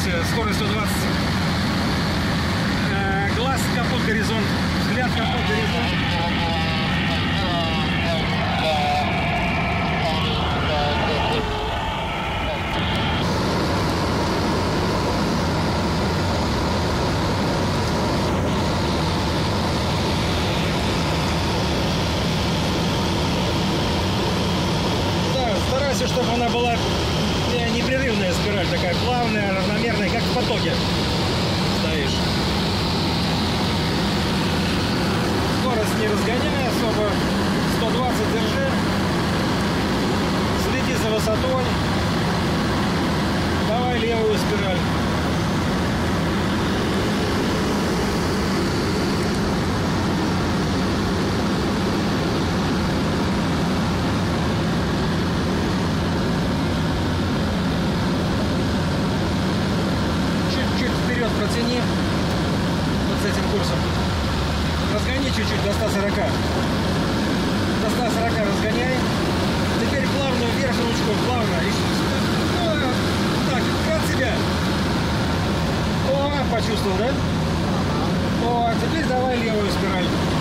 скорость 120. Глаз, капот, горизонт. Взгляд, капот, горизонт. Старайся, чтобы она была непрерывная спираль, такая плавная, равномерная, как в потоке стоишь. Скорость не разгоняй особо, 120 держи, следи за высотой, давай левую спираль. Протяни вот с этим курсом. Разгони чуть-чуть до 140. До 140 разгоняй. Теперь плавно вверх ручку, плавно. Так, от себя. О, почувствовал, да? О, теперь давай левую спираль.